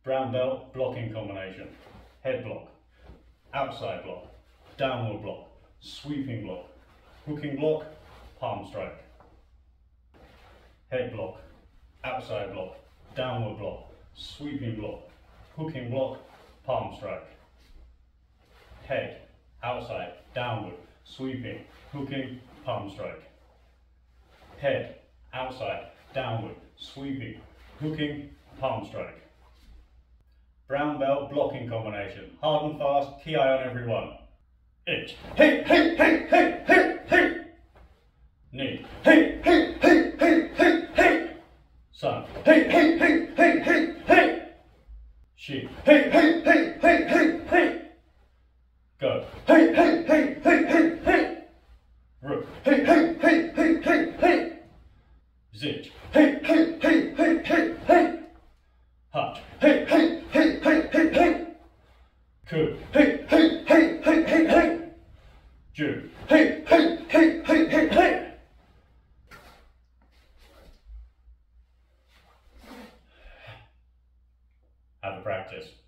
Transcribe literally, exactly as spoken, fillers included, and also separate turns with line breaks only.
Brown belt blocking combination. Head block, outside block, downward block, sweeping block, hooking block, palm strike. Head block, outside block, downward block, sweeping block, hooking block, palm strike. Head, outside, downward, sweeping, hooking, palm strike. Head, outside, downward, sweeping, hooking, palm strike. Brown belt blocking combination. Hard and fast, key eye on every one. Inch. Hey, hey, hey, hey, hey, hey. Knee. Hey, hey, hey, hey, hey, hey. Sun. Hey, hey, hey, hey, hey, hey. Sheep. Hey, hey, hey, hey, hey, hey. Go. Hey, hey, hey, hey, hey, hey. Rook. Hey, hey, hey, hey, hey, hey. Zich. Hey, hey, hey, hey, hey, hey. Hutch. Hey, hey, hey, hey, hey, hey. Coup. Hey, hey, hey, hey, hey, hey. Jew. Hey, hey, hey, hey, hey, hey. Have a practice.